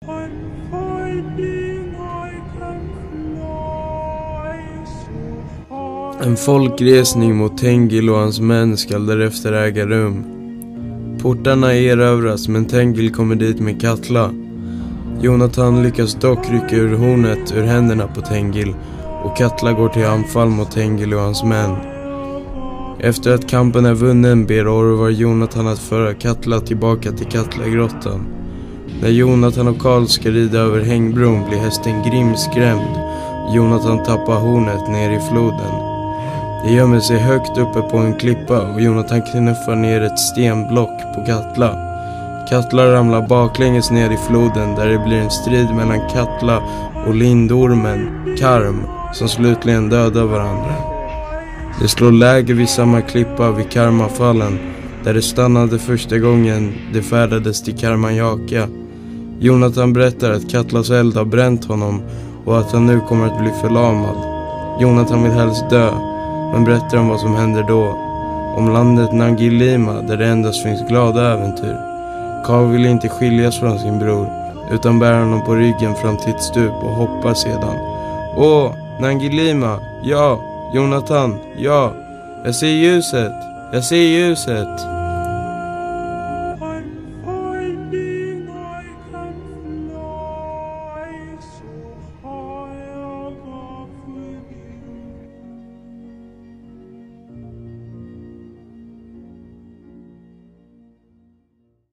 En folkresning mot Tengil och hans män skall därefter äga rum. Portarna erövras, men Tengil kommer dit med Katla. Jonathan lyckas dock rycka ur hornet ur händerna på Tengil, och Katla går till anfall mot Tengil och hans män. Efter att kampen är vunnen ber Orvar Jonathan att föra Katla tillbaka till Katlagrottan. När Jonathan och Karl ska rida över hängbron blir hästen Grim skrämd. Jonathan tappar hornet ner i floden. Det gömmer sig högt uppe på en klippa och Jonathan knuffar ner ett stenblock på Katla. Katla ramlar baklänges ner i floden, där det blir en strid mellan Katla och lindormen Karm, som slutligen dödar varandra. Det slår läger vid samma klippa vid Karmafallen, där det stannade första gången det färdades till Karmanjaka. Jonathan berättar att Katlas eld har bränt honom och att han nu kommer att bli förlamad. Jonathan vill helst dö, men berättar om vad som händer då. Om landet Nangilima, där det endast finns glada äventyr. Karl vill inte skiljas från sin bror, utan bär honom på ryggen fram till ett stup och hoppar sedan. Åh, Nangilima, ja, Jonathan, ja, jag ser ljuset, jag ser ljuset.